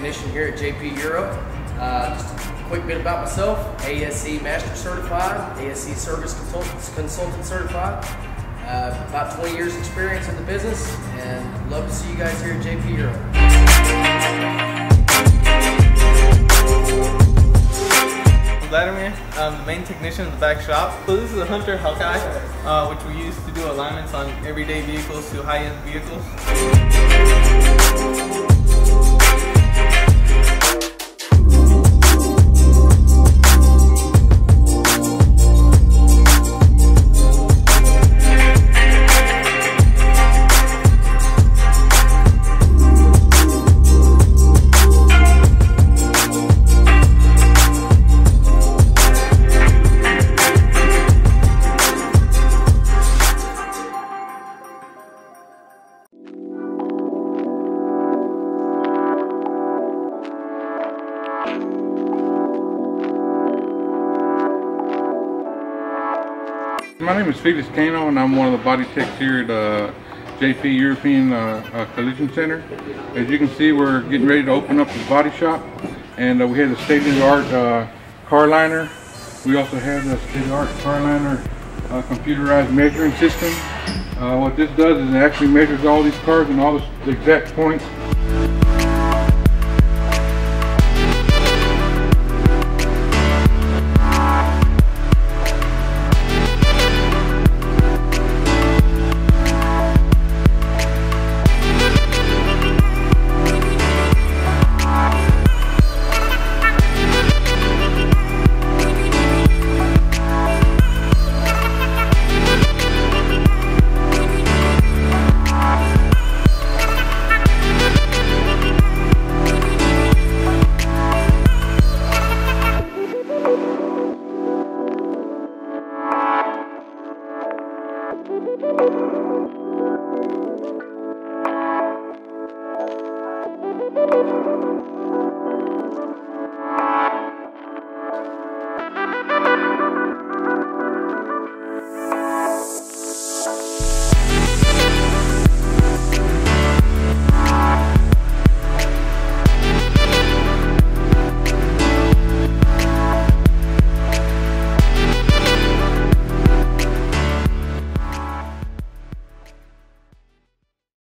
technician here at JP Euro. Just a quick bit about myself: ASE Master Certified, ASE Service Consultant Certified. About 20 years experience in the business, and love to see you guys here at JP Euro. I'm Vladimir. I'm the main technician in the back shop. So this is a Hunter Hawkeye, which we use to do alignments on everyday vehicles to high-end vehicles. My name is Felix Cano, and I'm one of the body techs here at JP European Collision Center. As you can see, we're getting ready to open up the body shop, and we have the state-of-the-art car liner. We also have the state-of-the-art car liner computerized measuring system. What this does is it actually measures all these cars and all the exact points